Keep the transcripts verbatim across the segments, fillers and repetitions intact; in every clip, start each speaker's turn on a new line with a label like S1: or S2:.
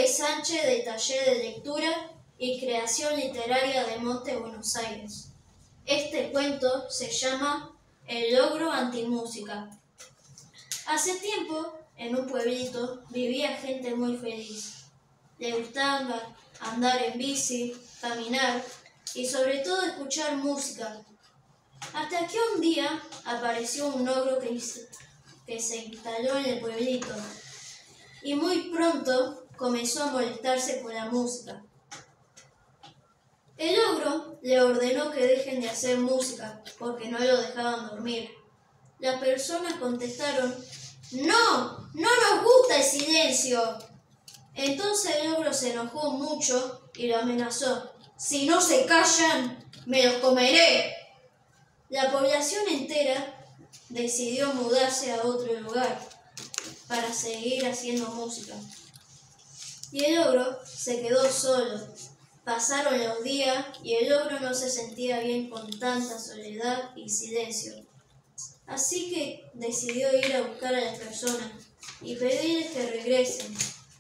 S1: Sánchez del Taller de Lectura y Creación Literaria de Monte, Buenos Aires. Este cuento se llama El logro antimúsica. Hace tiempo, en un pueblito, vivía gente muy feliz. Le gustaba andar en bici, caminar y sobre todo escuchar música. Hasta que un día apareció un ogro que, que se instaló en el pueblito y muy pronto comenzó a molestarse por la música. El ogro le ordenó que dejen de hacer música porque no lo dejaban dormir. Las personas contestaron: ¡No! ¡No nos gusta el silencio! Entonces el ogro se enojó mucho y lo amenazó: ¡Si no se callan, me los comeré! La población entera decidió mudarse a otro lugar para seguir haciendo música. Y el ogro se quedó solo. Pasaron los días y el ogro no se sentía bien con tanta soledad y silencio. Así que decidió ir a buscar a las personas y pedirles que regresen.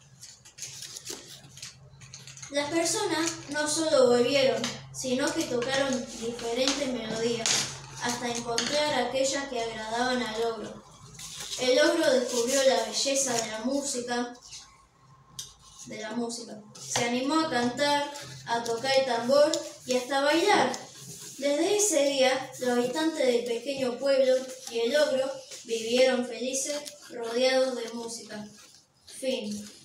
S1: Las personas no solo volvieron, sino que tocaron diferentes melodías hasta encontrar aquellas que agradaban al ogro. El ogro descubrió la belleza de la música, de la música. Se animó a cantar, a tocar el tambor y hasta a bailar. Desde ese día, los habitantes del pequeño pueblo y el ogro vivieron felices, rodeados de música. Fin.